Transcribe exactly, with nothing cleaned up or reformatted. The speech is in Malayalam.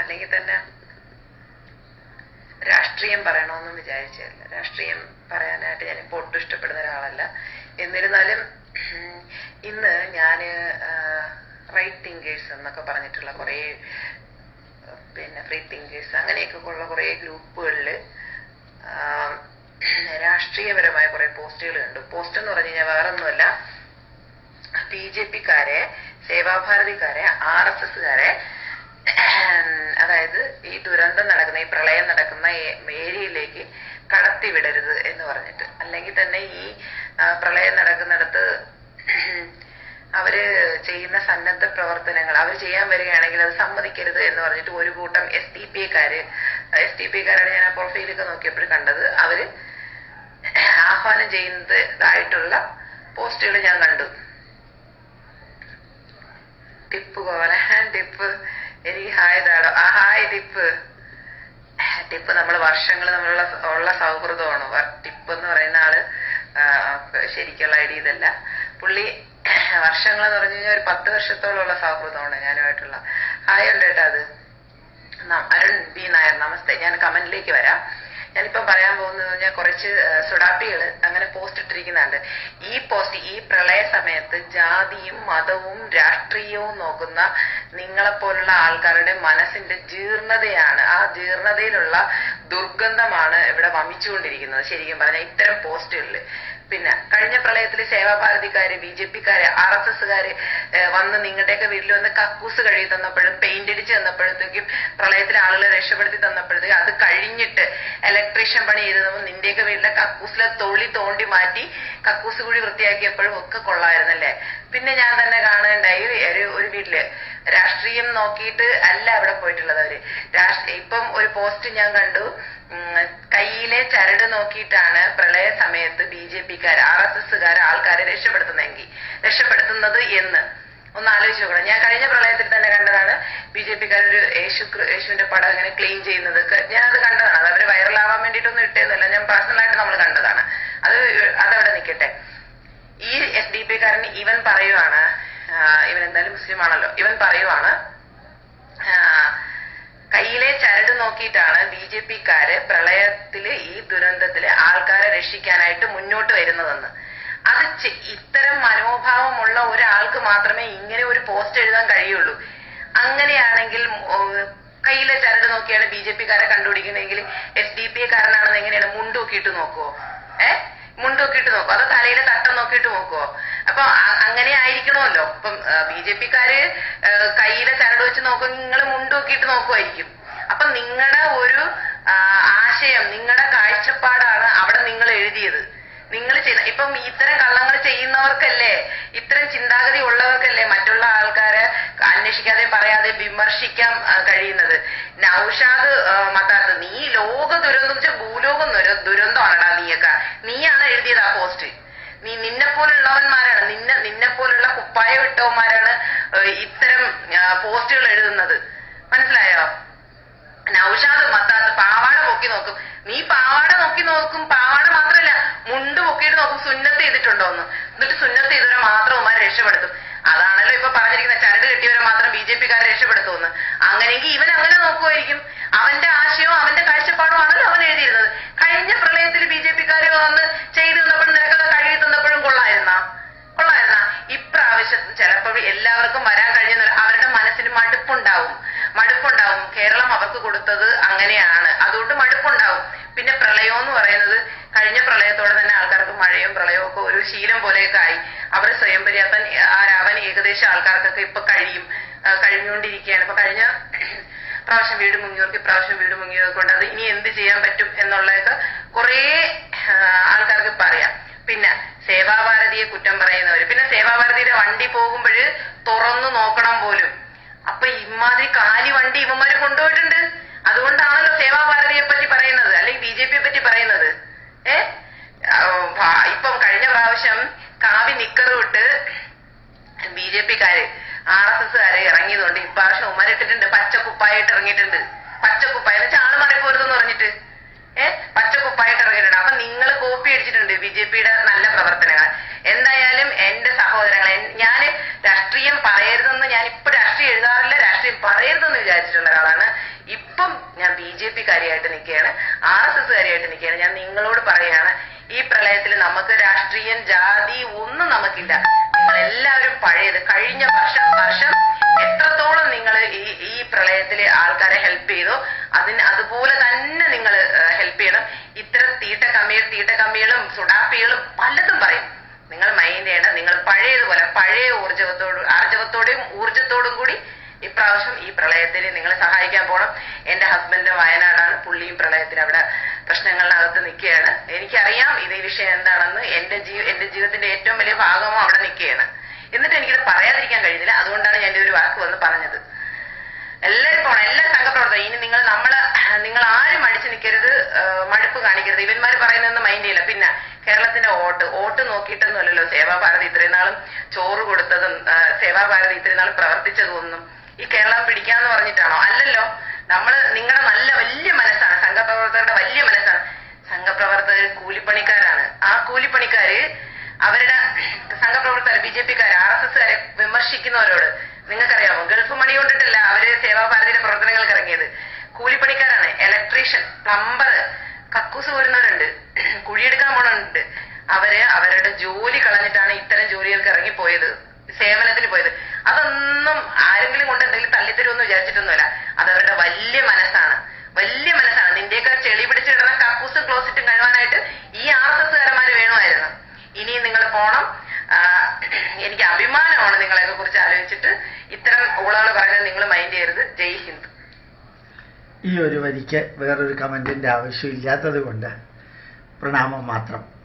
അല്ലെങ്കിൽ തന്നെ രാഷ്ട്രീയം പറയണമെന്നും വിചാരിച്ചതല്ല. രാഷ്ട്രീയം പറയാനായിട്ട് ഞാനിപ്പോൾ ഒട്ടും ഇഷ്ടപ്പെടുന്ന ഒരാളല്ല. എന്നിരുന്നാലും ഇന്ന് ഞാൻ റൈറ്റ് തിങ്കേഴ്സ് എന്നൊക്കെ പറഞ്ഞിട്ടുള്ള കുറേ പിന്നെ ഫ്രീ തിങ്കേഴ്സ് അങ്ങനെയൊക്കെ ഉള്ള കുറേ ഗ്രൂപ്പുകളിൽ രാഷ്ട്രീയപരമായ കുറെ പോസ്റ്റുകൾ കണ്ടു. പോസ്റ്റ് എന്ന് പറഞ്ഞു കഴിഞ്ഞാൽ വേറൊന്നുമല്ല, ബി ജെ പിക്കാരെ, സേവാഭാരതിക്കാരെ, ആർ എസ് എസ്സുകാരെ, അതായത് ഈ ദുരന്തം നടക്കുന്ന, ഈ പ്രളയം നടക്കുന്ന ഏരിയയിലേക്ക് കടത്തിവിടരുത് എന്ന് പറഞ്ഞിട്ട്, അല്ലെങ്കിൽ തന്നെ ഈ പ്രളയം നടക്കുന്നിടത്ത് അവര് ചെയ്യുന്ന സന്നദ്ധ പ്രവർത്തനങ്ങൾ അവർ ചെയ്യാൻ വരികയാണെങ്കിൽ അത് സമ്മതിക്കരുത് എന്ന് പറഞ്ഞിട്ട് ഒരു കൂട്ടം എസ് ഡി പി ക്കാര് എസ് ഡി പി ക്കാരാണ് ഞാൻ ആ പ്രൊഫൈലൊക്കെ നോക്കിയപ്പോൾ കണ്ടത്. അവര് ആഹ്വാനം ചെയ്യുന്നതായിട്ടുള്ള പോസ്റ്റുകൾ ഞാൻ കണ്ടു. ടിപ്പ് കോവല ടിപ്പ് എനിക്ക് ഹായ് താടോ ആ ഹായ് ടിപ്പ് ടിപ്പ് നമ്മൾ വർഷങ്ങൾ നമ്മളുള്ള ഉള്ള സൗഹൃദമാണ്. ടിപ്പ് എന്ന് പറയുന്ന ആള് ശരിക്കുള്ള ഐഡിയ ഇതല്ല. പുള്ളി വർഷങ്ങൾ എന്ന് പറഞ്ഞു കഴിഞ്ഞാൽ ഒരു പത്ത് വർഷത്തോളമുള്ള സൗഹൃദമാണ് ഞാനുമായിട്ടുള്ള. ഹായ് ഉണ്ട് കേട്ടോ. അത് അരുൺ ബി നായർ, നമസ്തേ. ഞാൻ കമന്റിലേക്ക് വരാം. ഞാനിപ്പം പറയാൻ പോകുന്നത് പറഞ്ഞാൽ കുറച്ച് സുഡാപ്പികൾ അങ്ങനെ പോസ്റ്റ് ഇട്ടിരിക്കുന്നുണ്ട്. ഈ പോസ്റ്റ് ഈ പ്രളയ സമയത്ത് ജാതിയും മതവും രാഷ്ട്രീയവും നോക്കുന്ന നിങ്ങളെപ്പോലുള്ള ആൾക്കാരുടെ മനസ്സിന്റെ ജീർണതയാണ്, ആ ജീർണതയിലുള്ള ദുർഗന്ധമാണ് ഇവിടെ വമിച്ചുകൊണ്ടിരിക്കുന്നത് ശരിക്കും പറഞ്ഞാൽ ഇത്തരം പോസ്റ്റുകളിൽ. പിന്നെ കഴിഞ്ഞ പ്രളയത്തിൽ സേവാഭാരതിക്കാര്, ബി ജെ പിക്കാര്, ആർ എസ് എസ്സുകാര് വന്ന് നിങ്ങളുടെയൊക്കെ വീട്ടിൽ വന്ന് കക്കൂസ് കഴുകി തന്നപ്പോഴും പെയിന്റ് അടിച്ച് തന്നപ്പോഴത്തേക്കും പ്രളയത്തിലെ ആളുകളെ രക്ഷപ്പെടുത്തി തന്നപ്പോഴത്തേക്കും അത് കഴിഞ്ഞിട്ട് ഇലക്ട്രീഷ്യൻ പണി ചെയ്തപ്പോൾ നിന്റെയൊക്കെ വീട്ടിലെ കക്കൂസിലെ തൊളി തോണ്ടി മാറ്റി കക്കൂസ് കുഴി വൃത്തിയാക്കിയപ്പോഴും ഒക്കെ കൊള്ളായിരുന്നല്ലേ. പിന്നെ ഞാൻ തന്നെ കാണുകയുണ്ടായി ഒരു ഒരു വീട്ടില് രാഷ്ട്രീയം നോക്കിയിട്ട് അല്ല അവിടെ പോയിട്ടുള്ളത് അവര്. രാഷ്ട്രീയ ഇപ്പം ഒരു പോസ്റ്റ് ഞാൻ കണ്ടു, കയ്യിലെ ചരട് നോക്കിയിട്ടാണ് പ്രളയ സമയത്ത് ബി ജെ പിക്കാർ, ആർ എസ് എസ്സുകാർ ആൾക്കാരെ രക്ഷപ്പെടുത്തുന്നെങ്കിൽ രക്ഷപ്പെടുത്തുന്നത് എന്ന് ഒന്ന് ആലോചിച്ച് നോക്കണം. ഞാൻ കഴിഞ്ഞ പ്രളയത്തിൽ തന്നെ കണ്ടതാണ് ബി ജെ പിക്കാർ ഒരു യേശു യേശുവിന്റെ പടം ഇങ്ങനെ ക്ലീൻ ചെയ്യുന്നത്. ഞാൻ അത് കണ്ടതാണ്. അത് അവര് വൈറലാവാൻ വേണ്ടിയിട്ടൊന്നും ഇട്ടേന്നല്ല, ഞാൻ പേഴ്സണലായിട്ട് നമ്മൾ കണ്ടതാണ്. അത് അതവിടെ നിൽക്കട്ടെ. ഈ എസ് ഡി പി കാരൻ ഇവൻ പറയുവാണ്, ഇവൻ എന്തായാലും മുസ്ലിം ആണല്ലോ, ഇവൻ പറയുവാണ് കയ്യിലെ ചരട് നോക്കിയിട്ടാണ് ബി ജെ പിക്കാര് പ്രളയത്തില് ഈ ദുരന്തത്തില് ആൾക്കാരെ രക്ഷിക്കാനായിട്ട് മുന്നോട്ട് വരുന്നതെന്ന്. അത് ഇത്തരം മനോഭാവമുള്ള ഒരാൾക്ക് മാത്രമേ ഇങ്ങനെ ഒരു പോസ്റ്റ് എഴുതാൻ കഴിയുള്ളൂ. അങ്ങനെയാണെങ്കിൽ കയ്യിലെ ചരട് നോക്കിയാണ് ബി ജെ പിക്കാരെ കണ്ടുപിടിക്കുന്നതെങ്കിൽ എസ് ഡി പി കാരനാണെന്ന് എങ്ങനെയാണ് മുണ്ടൂക്കിയിട്ട് നോക്കുവോ? ഏഹ് മുണ്ടൂക്കിയിട്ട് നോക്കുവോ? അതോ തലയിലെ തട്ടം നോക്കിയിട്ട് നോക്കുവോ? അപ്പൊ അങ്ങനെ ആയിരിക്കണമല്ലോ. ഇപ്പം ബി ജെ പിക്കാര് കയ്യിലെ ചരട് വെച്ച് നോക്കും, നിങ്ങൾ മുണ്ടൂക്കിയിട്ട് നോക്കുമായിരിക്കും. അപ്പൊ നിങ്ങളുടെ ഒരു ആശയം, നിങ്ങളുടെ കാഴ്ചപ്പാടാണ് അവിടെ നിങ്ങൾ എഴുതിയത്. നിങ്ങൾ ചെയ്യുന്ന ഇപ്പം ഇത്തരം കള്ളങ്ങൾ ചെയ്യുന്നവർക്കല്ലേ, ഇത്തരം ചിന്താഗതി ഉള്ളവർക്കല്ലേ മറ്റുള്ള ആൾക്കാരെ അന്വേഷിക്കാതെയും പറയാതെയും വിമർശിക്കാൻ കഴിയുന്നത്. നൗഷാദ് മത്താത്ത്, നീ ലോക ദുരന്തം വെച്ചാൽ ഭൂലോകം ദുരന്തമാണടാ നീയൊക്കെ. നീയാണ് എഴുതിയത് ആ പോസ്റ്റ്. നീ നിന്നെ പോലുള്ളവന്മാരാണ്, നിന്നെ നിന്നെ പോലുള്ള കുപ്പായ വിട്ടവന്മാരാണ് ഇത്തരം പോസ്റ്റുകൾ എഴുതുന്നത്. മനസ്സിലായോ? നൗഷാദ് മത്താത്ത് പാവാട പൊക്കി നോക്കും. നീ പാവാട നോക്കി നോക്കും, പാവാട മാത്രമല്ല മുണ്ട് പൊക്കിയിട്ട് നോക്കും സുന്നത്ത് ചെയ്തിട്ടുണ്ടോ എന്ന്. എന്നിട്ട് സുന്നത്ത് ചെയ്തവരെ മാത്രം ഉമ്മാരെ രക്ഷപ്പെടുത്തും. അതാണല്ലോ ഇപ്പൊ പറഞ്ഞിരിക്കുന്നത്, ചരട് കെട്ടിയവരെ മാത്രം ബി ജെ പിക്കാരെ രക്ഷപ്പെടുത്തുമെന്ന്. അങ്ങനെയെങ്കിൽ ഇവൻ അങ്ങനെ നോക്കുമായിരിക്കും. അവന്റെ ആശയവും അവന്റെ കാഴ്ചപ്പാടും ആണല്ലോ അവൻ എഴുതിയിരുന്നത്. കഴിഞ്ഞ പ്രളയത്തിൽ ബി ജെ പിക്കാര് വന്ന് ചെയ്തു തന്നപ്പോഴും നിനക്കൊക്കെ കഴുകി തന്നപ്പോഴും കൊള്ളായിരുന്ന കൊള്ളായിരുന്ന ഇപ്രാവശ്യം ചിലപ്പോൾ എല്ലാവർക്കും വരാൻ കഴിഞ്ഞ അവരുടെ മനസ്സിന് മടുപ്പുണ്ടാവും മടുപ്പുണ്ടാവും കേരളം അവർക്ക് കൊടുത്തത് അങ്ങനെയാണ്, അതുകൊണ്ട് മടുപ്പുണ്ടാവും. പിന്നെ പ്രളയം എന്ന് പറയുന്നത് കഴിഞ്ഞ പ്രളയത്തോടെ തന്നെ ആൾക്കാർക്ക് മഴയും പ്രളയവും ഒക്കെ ഒരു ശീലം പോലെയൊക്കെ ആയി. അവർ സ്വയം പര്യാപ്തൻ ആരാവാൻ ഏകദേശം ആൾക്കാർക്കൊക്കെ ഇപ്പൊ കഴിയും കഴിഞ്ഞുകൊണ്ടിരിക്കുകയാണ്. ഇപ്പൊ കഴിഞ്ഞ പ്രാവശ്യം വീട് മുങ്ങിയവർക്ക് ഇപ്രാവശ്യം വീട് മുങ്ങിയവർക്ക് കൊണ്ട് അത് ഇനി എന്ത് ചെയ്യാൻ പറ്റും എന്നുള്ളതൊക്കെ കുറെ ആൾക്കാർക്ക് ഇപ്പൊ അറിയാം. പിന്നെ സേവാഭാരതിയെ കുറ്റം പറയുന്നവര്, പിന്നെ സേവാഭാരതിയുടെ വണ്ടി പോകുമ്പോഴ് തുറന്നു നോക്കണം പോലും. അപ്പൊ ഇമാതിരി കാലി വണ്ടി ഇവന്മാര് കൊണ്ടുപോയിട്ടുണ്ട്. അതുകൊണ്ടാണല്ലോ സേവാഭാരതിയെ പറ്റി പറയുന്നത്, അല്ലെങ്കിൽ ബി ജെ പിയെ പറ്റി പറയുന്നത്. ഏഹ് ഇപ്പം കഴിഞ്ഞ പ്രാവശ്യം കാവി നിക്കറ് വിട്ട് ബി ജെ പിക്കാര് ആർ എസ് എസ്സുകാര് ഇറങ്ങിയതുകൊണ്ട് ഇപ്രാവശ്യം ഉമ്മാരെ ഇട്ടിട്ടുണ്ട്, പച്ചക്കുപ്പായിട്ട് ഇറങ്ങിയിട്ടുണ്ട്. പച്ചക്കുപ്പായ എന്ന് വെച്ചാൽ ആള് മറിപ്പോരുതെന്ന് പറഞ്ഞിട്ട് ഏഹ് പച്ചക്കുപ്പായിട്ട് ഇറങ്ങിയിട്ടുണ്ട്. അപ്പൊ നിങ്ങൾ കോപ്പി അടിച്ചിട്ടുണ്ട് ബി ജെ പിയുടെ നല്ല പ്രവർത്തനങ്ങൾ. എന്തായാലും എന്റെ സഹോദരങ്ങളെ, ഞാൻ രാഷ്ട്രീയം പറയരുതെന്ന്, ഞാൻ ഇപ്പൊ രാഷ്ട്രീയം എഴുതാറില്ല, രാഷ്ട്രീയം പറയരുതെന്ന് വിചാരിച്ചിട്ടുള്ള ഒരാളാണ്. ഇപ്പം ഞാൻ ബി ജെ പി കാരിയായിട്ട് നിൽക്കുകയാണ്, ആർ എസ് എസ് കാരിയായിട്ട് നിൽക്കുകയാണ്. ഞാൻ നിങ്ങളോട് പറയുകയാണ്, ഈ പ്രളയത്തിൽ നമുക്ക് രാഷ്ട്രീയം ജാതി ഒന്നും നമുക്കില്ല. നിങ്ങൾ എല്ലാവരും പഴയത് കഴിഞ്ഞ വർഷം വർഷം എത്രത്തോളം നിങ്ങൾ ഈ ഈ പ്രളയത്തിലെ ആൾക്കാരെ ഹെൽപ്പ് ചെയ്തോ അതിന് അതുപോലെ തന്നെ നിങ്ങൾ ഹെൽപ്പ് ചെയ്യണം. ഇത്തരം തീട്ട കമ്മികൾ തീട്ട കമ്മികളും സുഡാപ്പികളും പലതും പറയും. നിങ്ങൾ മൈൻഡ് ചെയ്യണം. നിങ്ങൾ പഴയതുപോലെ പഴയ ഊർജവത്തോടും ആർജവത്തോടെയും ഊർജത്തോടും കൂടി ഇപ്രാവശ്യം ഈ പ്രളയത്തിന് നിങ്ങളെ സഹായിക്കാൻ പോകണം. എന്റെ ഹസ്ബൻഡ് വയനാടാണ്, പുള്ളിയും പ്രളയത്തിന് അവിടെ പ്രശ്നങ്ങളിനകത്ത് നിൽക്കുകയാണ്. എനിക്കറിയാം ഇത് ഈ വിഷയം എന്താണെന്ന്. എന്റെ ജീവ എന്റെ ജീവിതത്തിന്റെ ഏറ്റവും വലിയ ഭാഗമോ അവിടെ നിൽക്കുകയാണ്. എന്നിട്ട് എനിക്കിത് പറയാതിരിക്കാൻ കഴിയുന്നില്ല. അതുകൊണ്ടാണ് ഞാൻ ഒരു വാക്ക് വന്ന് പറഞ്ഞത്. എല്ലാവരും പോണം, എല്ലാ സംഘപ്രവർത്തകരും. ഇനി നിങ്ങൾ നമ്മള് നിങ്ങൾ ആരും അടിച്ചു നിൽക്കരുത്, മടുപ്പ് കാണിക്കരുത്. ഇവന്മാര് പറയുന്നതൊന്നും മൈൻഡ് ചെയ്യില്ല. പിന്നെ കേരളത്തിന്റെ വോട്ട് വോട്ട് നോക്കിയിട്ടൊന്നുമല്ലല്ലോ സേവാഭാരതി ഇത്രയും നാളും ചോറ് കൊടുത്തതും സേവാഭാരതി ഇത്രയും നാളും പ്രവർത്തിച്ചതും ഒന്നും ഈ കേരളം പിടിക്കാന്ന് പറഞ്ഞിട്ടാണോ? അല്ലല്ലോ. നമ്മള് നിങ്ങളുടെ നല്ല വലിയ മനസ്സാണ്, സംഘപ്രവർത്തകരുടെ വലിയ മനസ്സാണ്. സംഘപ്രവർത്തകർ കൂലിപ്പണിക്കാരാണ്. ആ കൂലിപ്പണിക്കാര് അവരുടെ സംഘപ്രവർത്തകർ ബി ജെ പിക്കാര് ആർ എസ് എസ്കാരെ വിമർശിക്കുന്നവരോട് നിങ്ങൾക്കറിയാമോ? ഗൾഫ് മണി കൊണ്ടിട്ടല്ല അവര് സേവാഭാരതിയുടെ പ്രവർത്തനങ്ങൾക്ക് ഇറങ്ങിയത്. കൂലിപ്പണിക്കാരാണ്. ഇലക്ട്രീഷ്യൻ, പ്ലംബർ, കക്കൂസ് പോരുന്നവരുണ്ട്, കുഴിയെടുക്കാൻ പോണുണ്ട്. അവര് അവരുടെ ജോലി കളഞ്ഞിട്ടാണ് ഇത്തരം ജോലികൾക്ക് ഇറങ്ങിപ്പോയത്, സേവനത്തിന് പോയത്. അതൊന്നും ആരെങ്കിലും കൊണ്ട് എന്തെങ്കിലും തള്ളിത്തരുമെന്ന് വിചാരിച്ചിട്ടൊന്നുമല്ല. അതവരുടെ വലിയ മനസ്സാണ്, വലിയ മനസ്സാണ്. നിന്റെയൊക്കെ ചെളി പിടിച്ച് കിടന്ന കക്കൂസും ക്ലോസറ്റും കഴിവാനായിട്ട് ഈ ആർ എസ് എസ്കാരന്മാര് വേണമായിരുന്നു. ഇനിയും നിങ്ങൾ പോണം. എനിക്ക് അഭിമാനമാണ് നിങ്ങളെയൊക്കെ കുറിച്ച് ആലോചിച്ചിട്ട്. ഇത്തരം ഊളകൾ പറയുന്നത് നിങ്ങൾ മൈൻഡ് ചെയ്യരുത്. ജയ് ഹിന്ദ്. ഈ ഒരു വരിക്ക് വേറൊരു കമന്റിന്റെ ആവശ്യമില്ലാത്തത് കൊണ്ട് പ്രണാമം മാത്രം.